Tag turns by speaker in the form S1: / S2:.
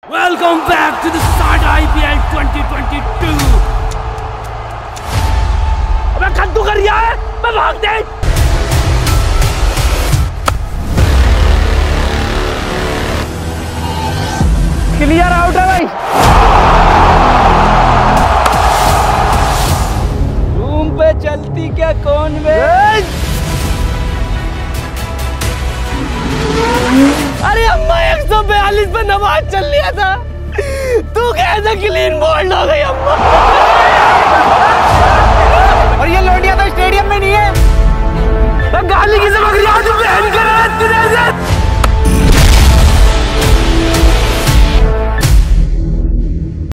S1: Welcome back to the start IPL 2022. अबे कद्दू कर रहा है, मैं भाग दे। क्लियर आउट है भाई। रूम पे चलती क्या कौन वे? अरे अम्मा 142 पे नमाज चल लिया था, तू कैसे क्लीन बोल्ड हो गई अम्मा?